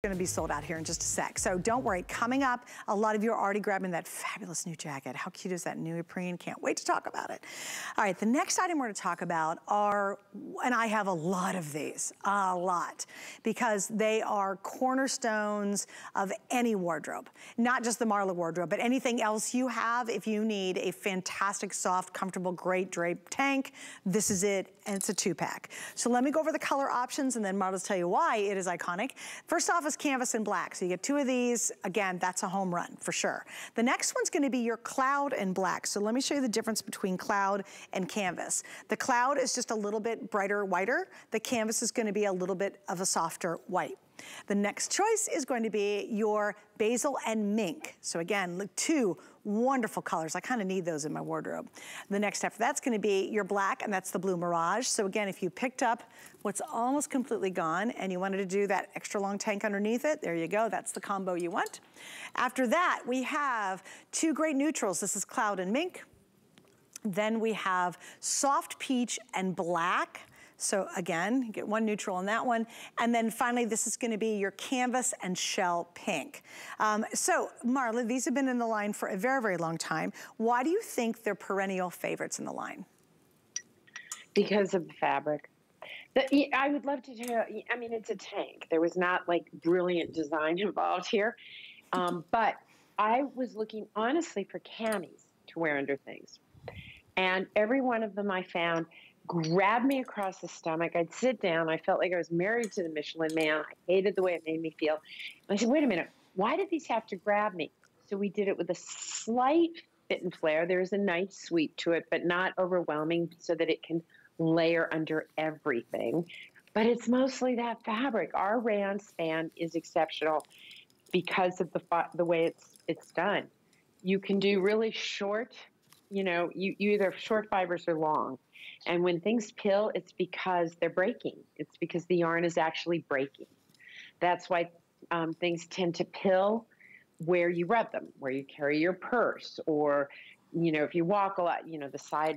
Going to be sold out here in just a sec. So don't worry, coming up, a lot of you are already grabbing that fabulous new jacket. How cute is that neoprene? Can't wait to talk about it. All right, the next item we're going to talk about are, and I have a lot of these, a lot, because they are cornerstones of any wardrobe. Not just the Marla wardrobe, but anything else you have. If you need a fantastic, soft, comfortable, great draped tank, this is it, and it's a 2-pack. So let me go over the color options, and then Marla's tell you why it is iconic. First off, canvas and black. So you get 2 of these. Again, that's a home run for sure. The next one's going to be your cloud and black. So let me show you the difference between cloud and canvas. The cloud is just a little bit brighter, whiter. The canvas is going to be a little bit of a softer white. The next choice is going to be your basil and mink. So again, look, 2 wonderful colors. I kind of need those in my wardrobe. The next after that's going to be your black, and that's the blue mirage. So again, if you picked up what's almost completely gone and you wanted to do that extra long tank underneath it, there you go. That's the combo you want. After that, we have 2 great neutrals. This is cloud and mink. Then we have soft peach and black. So again, you get 1 neutral on that one. And then finally, this is gonna be your canvas and shell pink. So Marla, these have been in the line for a very, very long time. Why do you think they're perennial favorites in the line? Because of the fabric. I would love to tell you, I mean, it's a tank. There was not like brilliant design involved here. But I was looking honestly for camis to wear under things. And every one of them I found grabbed me across the stomach. I'd sit down. I felt like I was married to the Michelin Man. I hated the way it made me feel. And I said, wait a minute, why did these have to grab me? So we did it with a slight fit and flare. There's a nice sweep to it, but not overwhelming so that it can layer under everything. But it's mostly that fabric. Our rayon span is exceptional because of the way it's done. You can do really short, you know, you either short fibers or long. And when things pill, it's because they're breaking. It's because the yarn is actually breaking. That's why things tend to pill where you rub them, where you carry your purse, or, you know, if you walk a lot, you know, the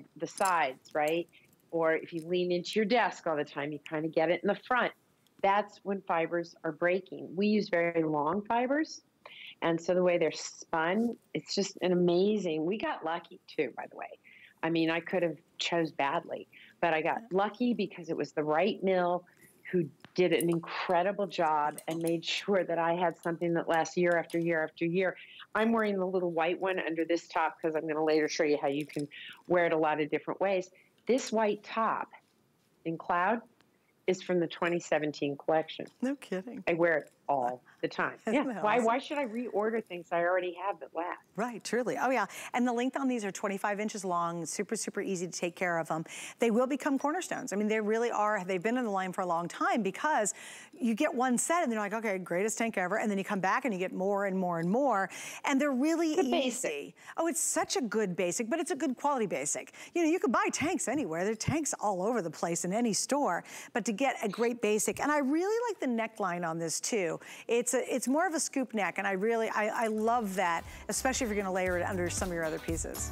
sides, right? Or if you lean into your desk all the time, you kind of get it in the front. That's when fibers are breaking. We use very long fibers. And so the way they're spun, it's just an amazing, we got lucky too, by the way. I mean, I could have chose badly, but I got lucky because it was the right mill who did an incredible job and made sure that I had something that lasts year after year after year. I'm wearing the little white one under this top because I'm going to later show you how you can wear it a lot of different ways. This white top in cloud is from the 2017 collection. No kidding. I wear it all the time. Yeah. Why should I reorder things I already have that last? Right, truly. Oh yeah. And the length on these are 25 inches long, super, super easy to take care of them. They will become cornerstones. I mean, they really are, they've been in the line for a long time because you get one set and they're like, okay, greatest tank ever. And then you come back and you get more and more and more. And they're really easy. Basic. Oh, it's such a good basic, but it's a good quality basic. You know, you could buy tanks anywhere. There are tanks all over the place in any store, but to get a great basic. And I really like the neckline on this too. It's more of a scoop neck, and I love that, especially if you're gonna layer it under some of your other pieces.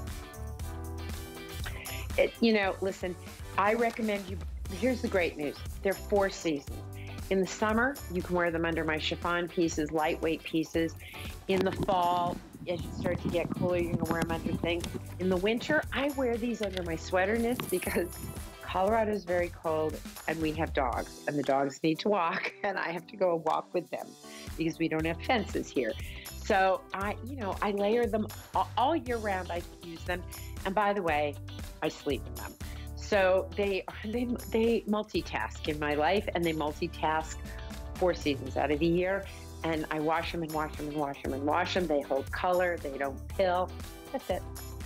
You know, listen, I recommend you, here's the great news. They're 4 seasons. In the summer, you can wear them under my chiffon pieces, lightweight pieces. In the fall, as you start to get cooler, you can wear them under things. In the winter, I wear these under my sweater knits because Colorado is very cold and we have dogs and the dogs need to walk and I have to go walk with them because we don't have fences here. So I layer them all year round. I use them. And by the way, I sleep in them. So they multitask in my life, and they multitask 4 seasons out of the year. And I wash them and wash them and wash them and wash them. They hold color. They don't pill. That's it.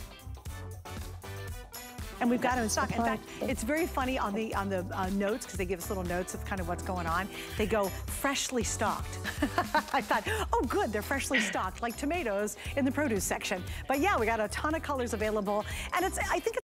And we've got them in stock. In fact, it's very funny on the notes, because they give us little notes of kind of what's going on. They go, freshly stocked. I thought, oh good, they're freshly stocked, like tomatoes in the produce section. But yeah, we got a ton of colors available. And I think